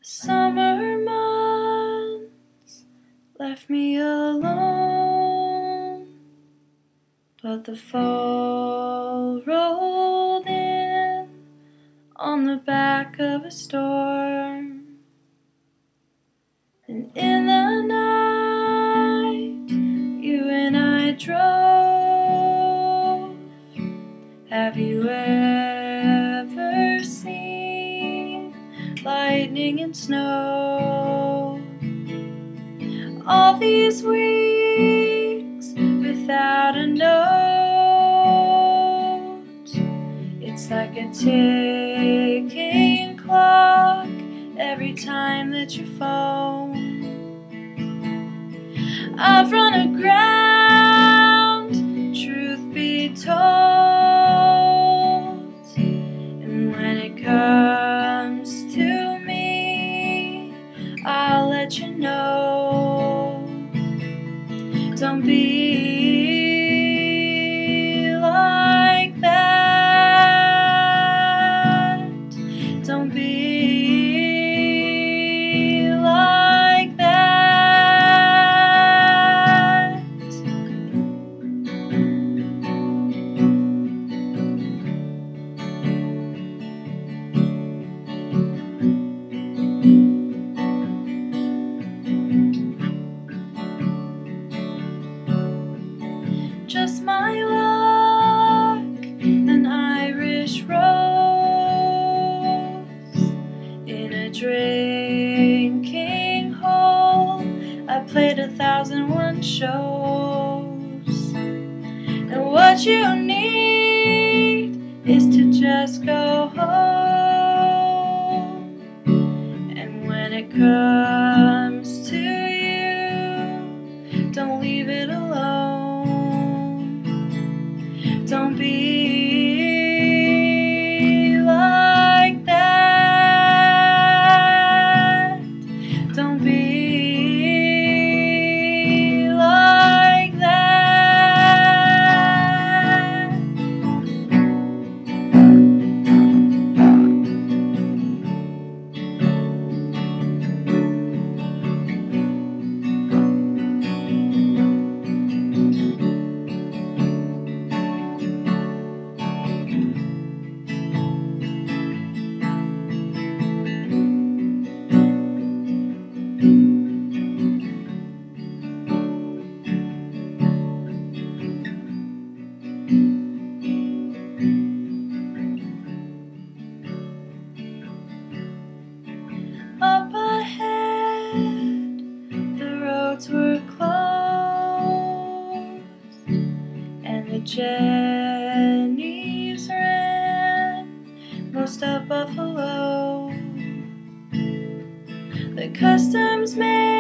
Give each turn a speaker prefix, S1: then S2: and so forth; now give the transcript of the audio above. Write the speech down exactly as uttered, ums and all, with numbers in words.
S1: Summer months left me alone, but the fall rolled in on the back of a storm. And in the night you and I drove. Have you ever seen lightning and snow? All these weeks without a note, it's like a ticking clock every time that you phone. I've run aground, truth be told, and when it comes to me, I'll let you know. Don't be like that. Don't be like that. Just my luck, an Irish rose in a drinking hole. I played a thousand one shows, and what you need is to just go home. And when it comes to you, don't leave it alone. Don't be like that. Don't be like that. Up ahead, the roads were closed, and the Jennies ran most of Buffalo. The customs man